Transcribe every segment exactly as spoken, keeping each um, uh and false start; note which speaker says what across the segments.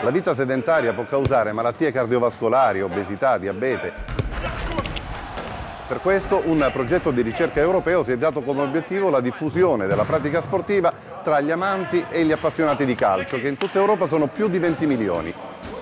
Speaker 1: La vita sedentaria può causare malattie cardiovascolari, obesità, diabete. Per questo un progetto di ricerca europeo si è dato come obiettivo la diffusione della pratica sportiva tra gli amanti e gli appassionati di calcio, che in tutta Europa sono più di venti milioni.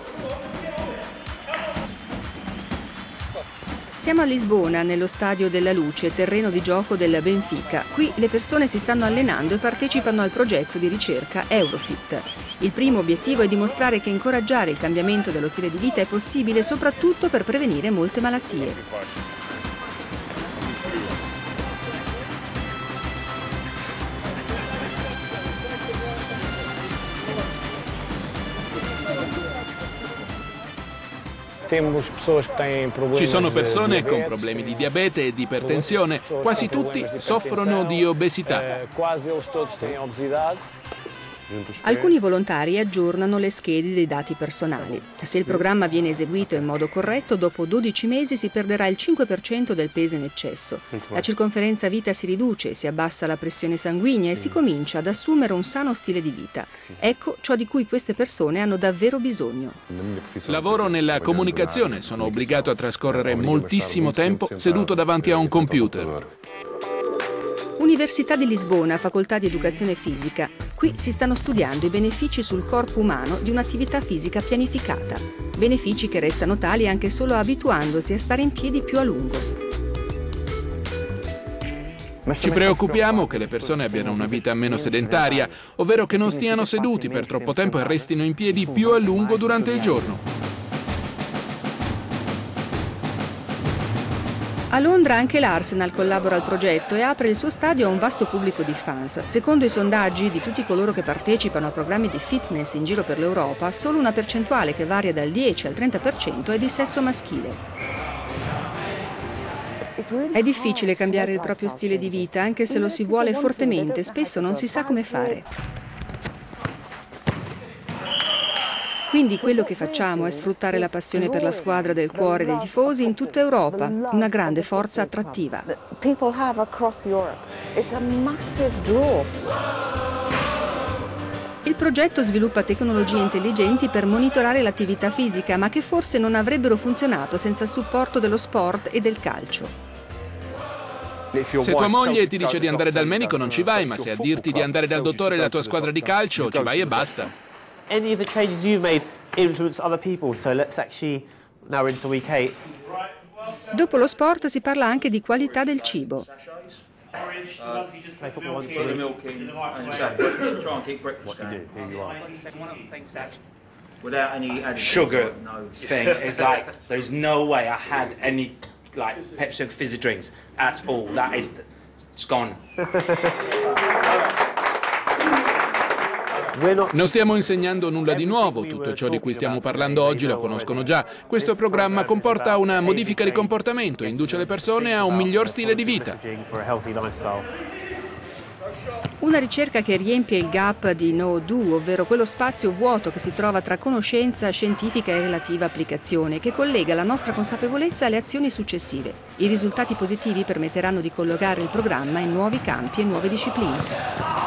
Speaker 2: Siamo a Lisbona, nello Stadio della Luce, terreno di gioco del Benfica. Qui le persone si stanno allenando e partecipano al progetto di ricerca Eurofit. Il primo obiettivo è dimostrare che incoraggiare il cambiamento dello stile di vita è possibile, soprattutto per prevenire molte malattie.
Speaker 3: Ci sono persone con problemi di diabete e di ipertensione, quasi tutti soffrono di obesità.
Speaker 2: Alcuni volontari aggiornano le schede dei dati personali. Se il programma viene eseguito in modo corretto, dopo dodici mesi si perderà il cinque per cento del peso in eccesso. La circonferenza vita si riduce, si abbassa la pressione sanguigna e si comincia ad assumere un sano stile di vita. Ecco ciò di cui queste persone hanno davvero bisogno.
Speaker 3: Lavoro nella comunicazione, sono obbligato a trascorrere moltissimo tempo seduto davanti a un computer.
Speaker 2: Università di Lisbona, Facoltà di Educazione Fisica. Qui si stanno studiando i benefici sul corpo umano di un'attività fisica pianificata. Benefici che restano tali anche solo abituandosi a stare in piedi più a lungo.
Speaker 3: Ci preoccupiamo che le persone abbiano una vita meno sedentaria, ovvero che non stiano seduti per troppo tempo e restino in piedi più a lungo durante il giorno.
Speaker 2: A Londra anche l'Arsenal collabora al progetto e apre il suo stadio a un vasto pubblico di fans. Secondo i sondaggi di tutti coloro che partecipano a programmi di fitness in giro per l'Europa, solo una percentuale che varia dal dieci al trenta per cento è di sesso maschile. È difficile cambiare il proprio stile di vita, anche se lo si vuole fortemente, spesso non si sa come fare. Quindi quello che facciamo è sfruttare la passione per la squadra del cuore dei tifosi in tutta Europa, una grande forza attrattiva. Il progetto sviluppa tecnologie intelligenti per monitorare l'attività fisica, ma che forse non avrebbero funzionato senza il supporto dello sport e del calcio.
Speaker 3: Se tua moglie ti dice di andare dal medico non ci vai, ma se a dirti di andare dal dottore e la tua squadra di calcio ci vai e basta.
Speaker 4: Any of the changes you've made influence other people, so let's actually, now we're into week eight.
Speaker 2: Dopo lo sport si parla anche di qualità del cibo.
Speaker 5: Sugar thing is like there's no way I had any like Pepsi or fizzy drinks at all. That is, it's gone.
Speaker 3: Non stiamo insegnando nulla di nuovo, tutto ciò di cui stiamo parlando oggi lo conoscono già. Questo programma comporta una modifica di comportamento e induce le persone a un miglior stile di vita.
Speaker 2: Una ricerca che riempie il gap di know-do, ovvero quello spazio vuoto che si trova tra conoscenza scientifica e relativa applicazione, che collega la nostra consapevolezza alle azioni successive. I risultati positivi permetteranno di collocare il programma in nuovi campi e nuove discipline.